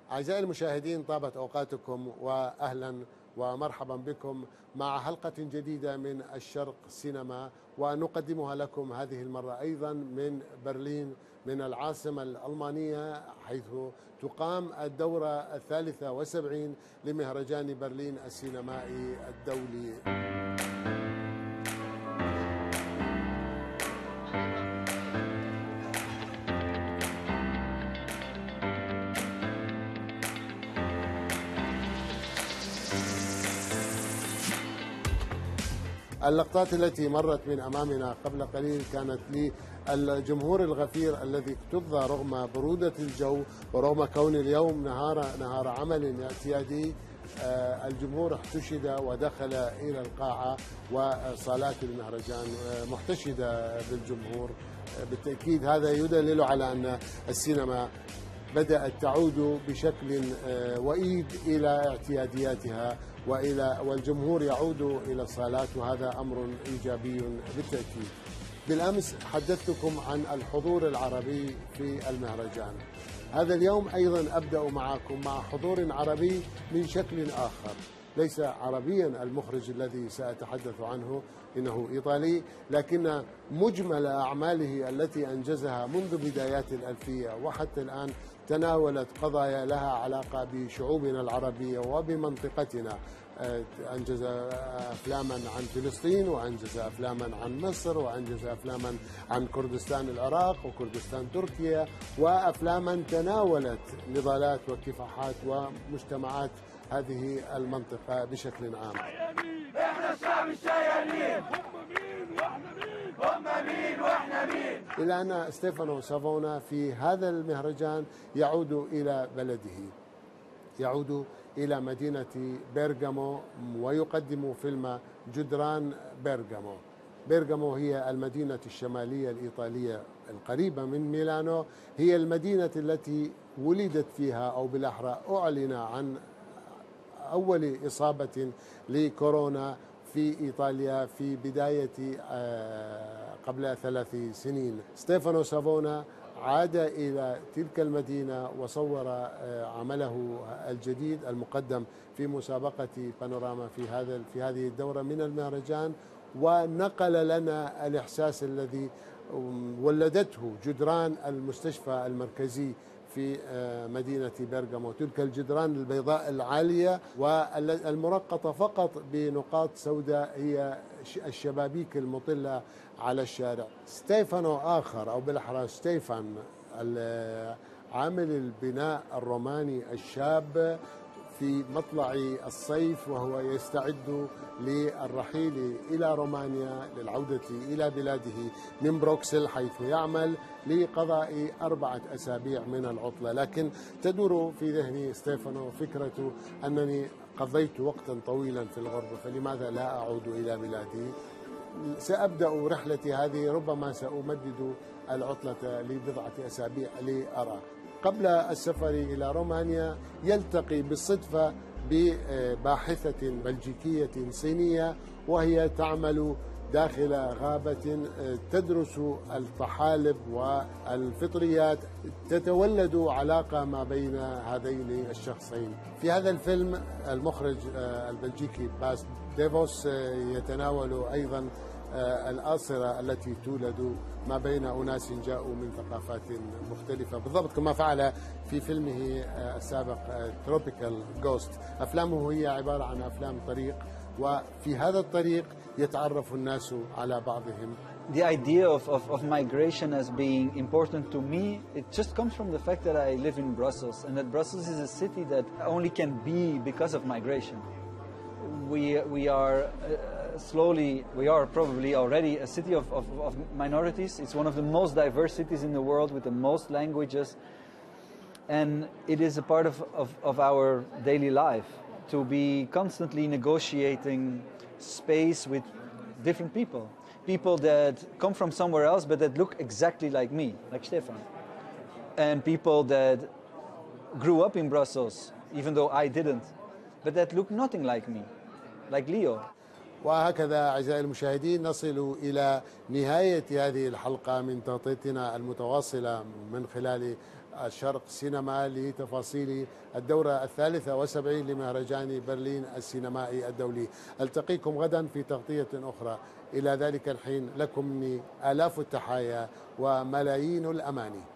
أعزائي المشاهدين، طابت أوقاتكم وأهلا ومرحبا بكم مع حلقة جديدة من الشرق سينما، ونقدمها لكم هذه المرة أيضا من برلين، من العاصمة الألمانية، حيث تقام الدورة 73 لمهرجان برلين السينمائي الدولي. اللقطات التي مرت من أمامنا قبل قليل كانت للجمهور الغفير الذي اكتظ رغم برودة الجو ورغم كون اليوم نهار عمل اعتيادي. الجمهور احتشد ودخل إلى القاعة، وصالات المهرجان محتشدة بالجمهور. بالتأكيد هذا يدلل على أن السينما بدأت تعود بشكل وئيد إلى اعتيادياتها والجمهور يعود إلى الصالات، وهذا أمر إيجابي بالتأكيد. بالأمس حدثتكم عن الحضور العربي في المهرجان. هذا اليوم أيضا أبدأ معكم مع حضور عربي من شكل آخر، ليس عربيا المخرج الذي سأتحدث عنه، إنه إيطالي، لكن مجمل أعماله التي أنجزها منذ بدايات الألفية وحتى الآن تناولت قضايا لها علاقة بشعوبنا العربية وبمنطقتنا. أنجز أفلاما عن فلسطين، وأنجز أفلاما عن مصر، وأنجز أفلاما عن كردستان العراق وكردستان تركيا، وأفلاما تناولت نضالات وكفاحات ومجتمعات هذه المنطقة بشكل عام. احنا الشعب الشيالين، هم مين واحنا مين، هم مين واحنا مين. إلى أن ستيفانو سافونا في هذا المهرجان يعود إلى بلده، يعود إلى مدينة بيرغامو، ويقدم فيلم جدران بيرغامو. بيرغامو هي المدينة الشمالية الإيطالية القريبة من ميلانو، هي المدينة التي ولدت فيها، أو بالأحرى أعلن عن أول إصابة لكورونا في إيطاليا في بداية قبل 3 سنين. ستيفانو سافونا عاد إلى تلك المدينة وصور عمله الجديد المقدم في مسابقة بانوراما في هذه الدورة من المهرجان، ونقل لنا الإحساس الذي ولدته جدران المستشفى المركزي في مدينة بيرغامو، تلك الجدران البيضاء العالية والمرقطة فقط بنقاط سوداء، هي الشبابيك المطلة على الشارع. ستيفانو آخر، أو بالأحرى ستيفان، عامل البناء الروماني الشاب، في مطلع الصيف وهو يستعد للرحيل إلى رومانيا للعودة إلى بلاده من بروكسل، حيث يعمل لقضاء 4 أسابيع من العطلة. لكن تدور في ذهني ستيفانو فكرة أنني قضيت وقتا طويلا في الغربة، فلماذا لا أعود إلى بلادي؟ سأبدأ رحلتي هذه، ربما سأمدد العطلة لبضعة أسابيع لأرى. قبل السفر إلى رومانيا يلتقي بالصدفة بباحثة بلجيكية صينية، وهي تعمل داخل غابة تدرس الطحالب والفطريات. تتولد علاقة ما بين هذين الشخصين. في هذا الفيلم المخرج البلجيكي باس ديفوس يتناول أيضا الآصرة التي تولد ما بين أناس جاءوا من ثقافات مختلفة، بالضبط كما فعل في فيلمه السابق تروبيكال جوست. أفلامه هي عبارة عن أفلام طريق، وفي هذا الطريق يتعرف الناس على بعضهم. The idea of migration as being important to me, it just comes from the fact that I live in Brussels, and that Brussels is a city that only can be because of migration. We are we are probably already a city of minorities. It's one of the most diverse cities in the world with the most languages, and it is a part of our daily life to be constantly negotiating space with different people that come from somewhere else but that look exactly like me, like Stefan, and people that grew up in Brussels even though I didn't, but that look nothing like me, like Leo. وهكذا أعزائي المشاهدين نصل إلى نهاية هذه الحلقة من تغطيتنا المتواصلة من خلال الشرق سينما لتفاصيل الدورة 73 لمهرجان برلين السينمائي الدولي. ألتقيكم غدا في تغطية أخرى. إلى ذلك الحين لكم مني آلاف التحايا وملايين الأماني.